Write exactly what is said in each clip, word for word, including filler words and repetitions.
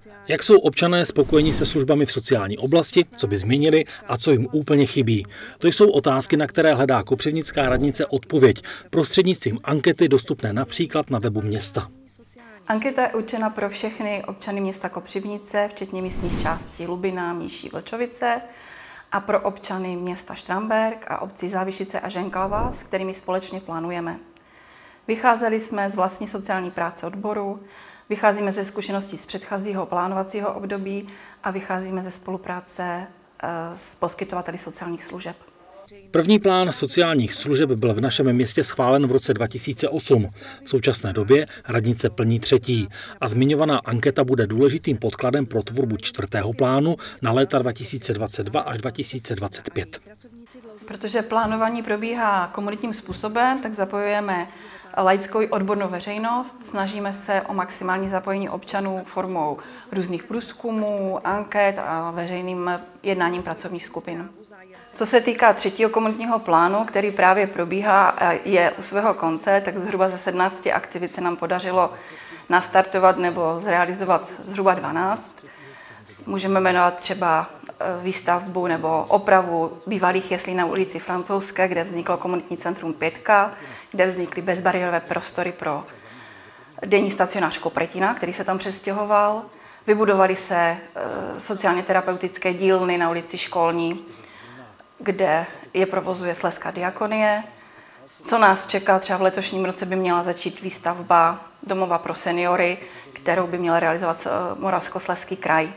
Jak jsou občané spokojeni se službami v sociální oblasti, co by změnili a co jim úplně chybí? To jsou otázky, na které hledá kopřivnická radnice odpověď prostřednictvím ankety dostupné například na webu města. Anketa je určena pro všechny občany města Kopřivnice, včetně místních částí Lubina, Míší, Vlčovice, a pro občany města Štramberk a obcí Závišice a Ženklava, s kterými společně plánujeme. Vycházeli jsme z vlastní sociální práce odboru, vycházíme ze zkušeností z předchozího plánovacího období a vycházíme ze spolupráce s poskytovateli sociálních služeb. První plán sociálních služeb byl v našem městě schválen v roce dva tisíce osm. V současné době radnice plní třetí a zmiňovaná anketa bude důležitým podkladem pro tvorbu čtvrtého plánu na léta dva tisíce dvacet dva až dva tisíce dvacet pět. Protože plánování probíhá komunitním způsobem, tak zapojujeme laickou odbornou veřejnost, snažíme se o maximální zapojení občanů formou různých průzkumů, anket a veřejným jednáním pracovních skupin. Co se týká třetího komunitního plánu, který právě probíhá a je u svého konce, tak zhruba ze sedmnácti aktivit se nám podařilo nastartovat nebo zrealizovat zhruba dvanáct. Můžeme jmenovat třeba výstavbu nebo opravu bývalých jeslí na ulici Francouzské, kde vzniklo komunitní centrum Pětka, kde vznikly bezbariérové prostory pro denní stacionář Kopretina, který se tam přestěhoval. Vybudovaly se sociálně terapeutické dílny na ulici Školní, kde je provozuje Slezská diakonie. Co nás čeká, třeba v letošním roce by měla začít výstavba domova pro seniory, kterou by měl realizovat Moravskoslezský kraj.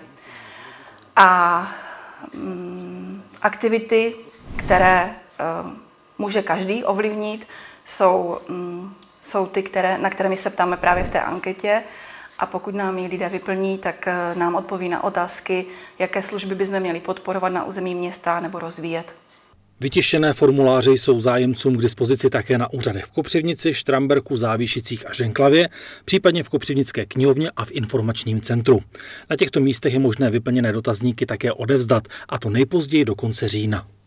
A mm, aktivity, které uh, může každý ovlivnit, jsou, mm, jsou ty, které, na které my se ptáme právě v té anketě. A pokud nám ji lidé vyplní, tak uh, nám odpoví na otázky, jaké služby bychom měli podporovat na území města nebo rozvíjet. Vytištěné formuláře jsou zájemcům k dispozici také na úřadech v Kopřivnici, Štramberku, Závišicích a Ženklavě, případně v Kopřivnické knihovně a v informačním centru. Na těchto místech je možné vyplněné dotazníky také odevzdat, a to nejpozději do konce října.